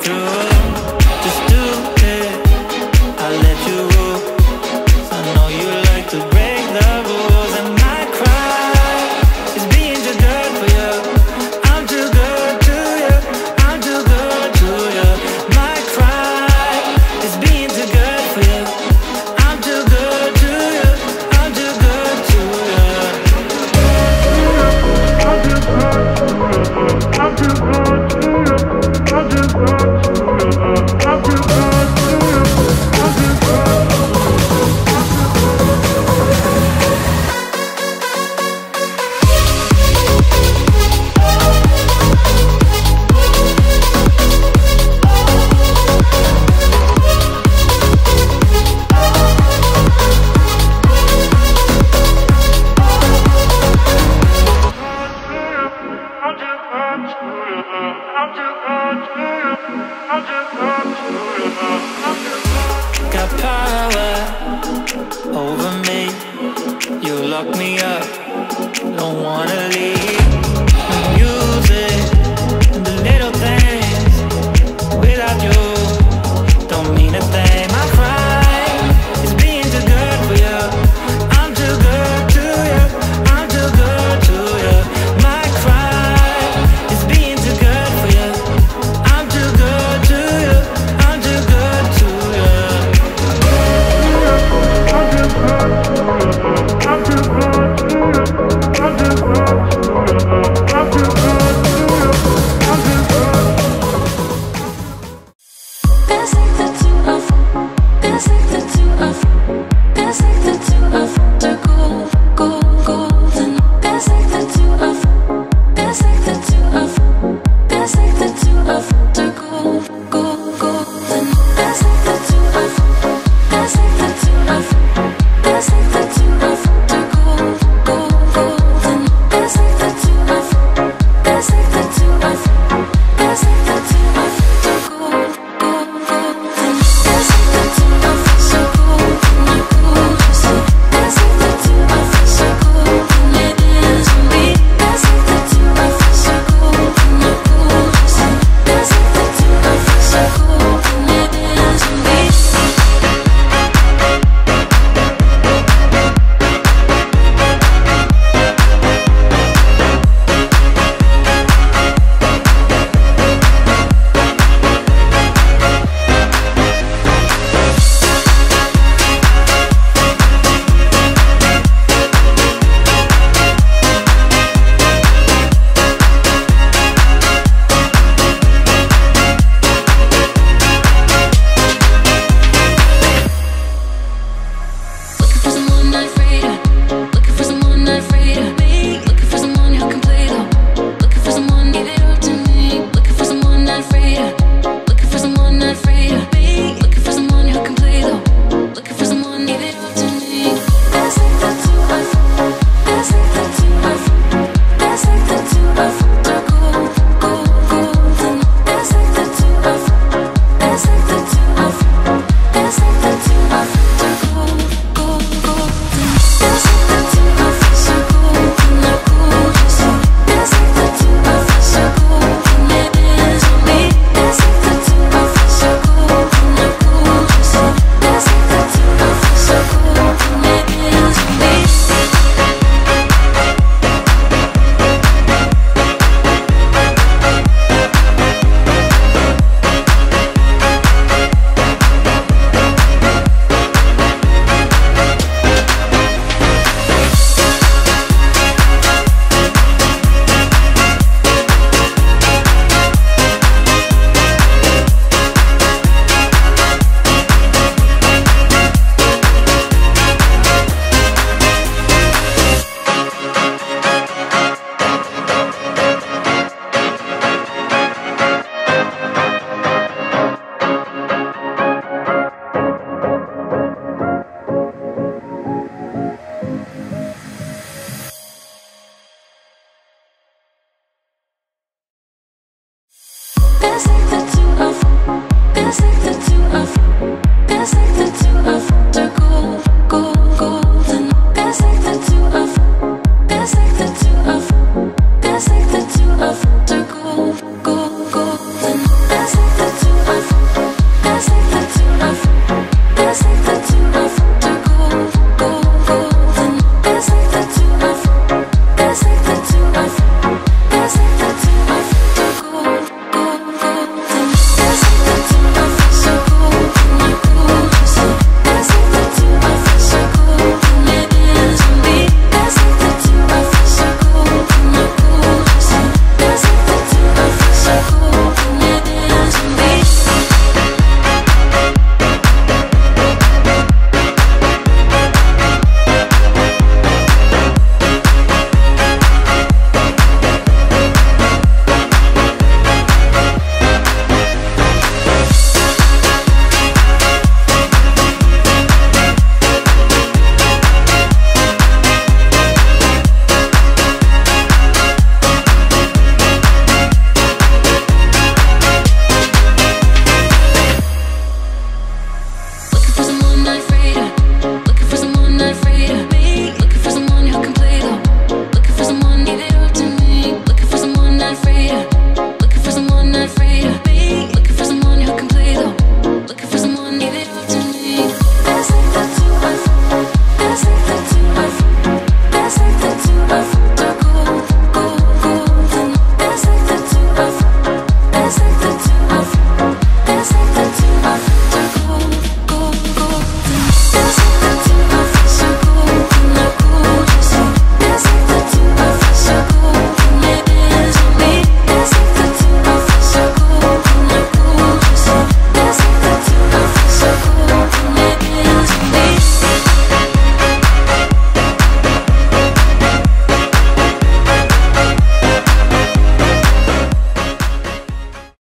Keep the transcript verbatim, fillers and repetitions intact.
Got power over me. You lock me up, don't wanna leave. The music and the little things without you don't mean a thing. My crime is being too good for you. I'm too good to you. I'm too good to you. My crime is being too good for you. I'm too good to you. I'm too good to you. I'm too good to you. I'm too good to you. I'm too good to you. I'm too good to you. I'm too good. Best that